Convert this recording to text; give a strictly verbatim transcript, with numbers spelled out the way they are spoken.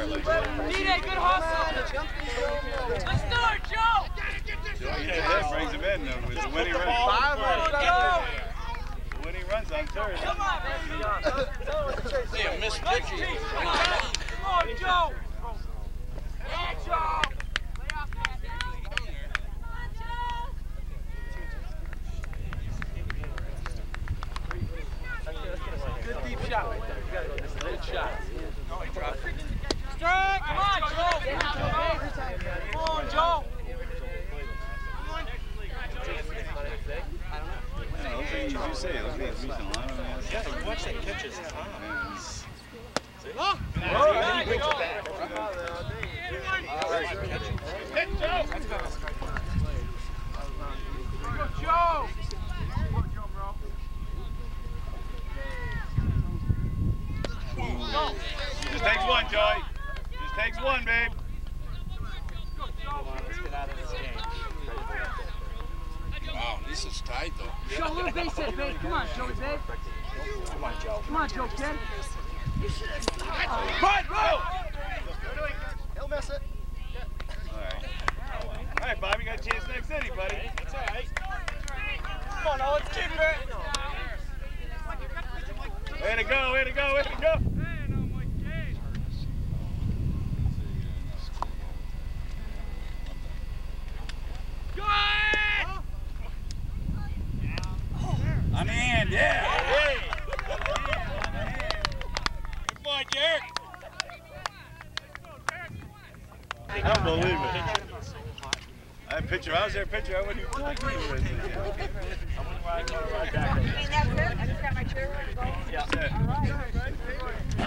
D J, good hustle. Let's start, Joe. Yeah, brings him in though with the winning run. The winning runs on third. Come on, baby. Yeah, Miss Vicky. Come on, Joe. Yeah, Joe. Good deep shot right there. You gotta go this good shot. Strike! Come on, Joe! Come on, Joe! You say, look at that recent line. Yeah, watch that catches times. Look! He brings it back. Hit Joe! Go, Joe! Just takes one, Joey. Just takes one, babe. Let's get out of this game. Wow, this is tight though. Show a little base hit, babe. Come on, Joey, babe. Come on, Joe. Come on, Joe, kid. Run, roll! He'll miss it. All right. All right, Bobby, got a chance next inning, buddy. That's all right. Come on, now let's keep it. Way to go, way to go, way to go. I'm in, yeah. Hey. Good boy, Derek. I don't believe it. I had a picture. I was there, picture. I wouldn't even talk to you. I wonder why I go right back. I mean, that's it. I just got my chair ready to go. Yeah. That's it. All right.